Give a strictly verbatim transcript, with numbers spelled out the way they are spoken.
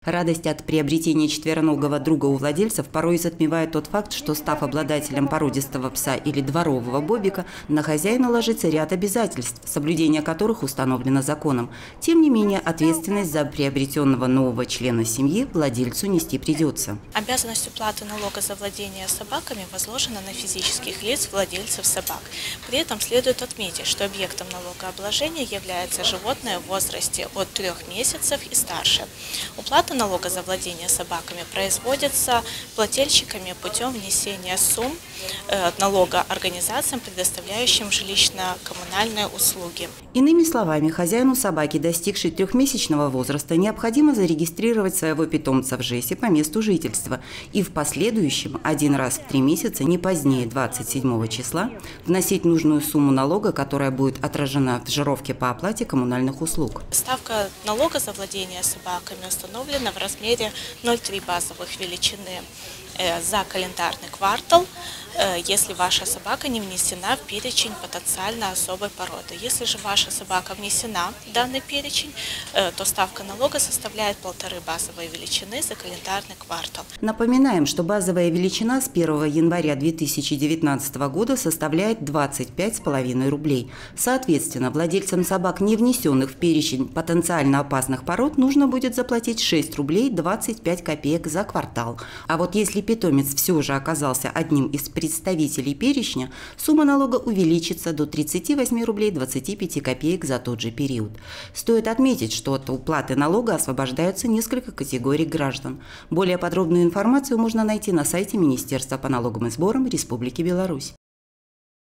Радость от приобретения четвероногого друга у владельцев порой затмевает тот факт, что, став обладателем породистого пса или дворового бобика, на хозяина ложится ряд обязательств, соблюдение которых установлено законом. Тем не менее, ответственность за приобретенного нового члена семьи владельцу нести придется. Обязанность уплаты налога за владение собаками возложена на физических лиц владельцев собак. При этом следует отметить, что объектом налогообложения является животное в возрасте от трех месяцев и старше. Уплата налога за владение собаками производится плательщиками путем внесения сумм э, налога организациям, предоставляющим жилищно-коммунальные услуги. Иными словами, хозяину собаки, достигшей трехмесячного возраста, необходимо зарегистрировать своего питомца в ЖЭСе по месту жительства и в последующем один раз в три месяца, не позднее двадцать седьмого числа, вносить нужную сумму налога, которая будет отражена в жировке по оплате коммунальных услуг. Ставка налога за владение собаками установлена в размере ноль целых три десятых базовых величины за календарный квартал, если ваша собака не внесена в перечень потенциально особой породы. Если же ваша собака внесена в данный перечень, то ставка налога составляет полторы базовые величины за календарный квартал. Напоминаем, что базовая величина с первого января две тысячи девятнадцатого года составляет двадцать пять с половиной рублей. Соответственно, владельцам собак, не внесенных в перечень потенциально опасных пород, нужно будет заплатить шесть рублей двадцать пять копеек за квартал. А вот если питомец все же оказался одним из представителей перечня, сумма налога увеличится до тридцати восьми рублей двадцати пяти копеек за тот же период. Стоит отметить, что от уплаты налога освобождаются несколько категорий граждан. Более подробную информацию можно найти на сайте Министерства по налогам и сборам Республики Беларусь.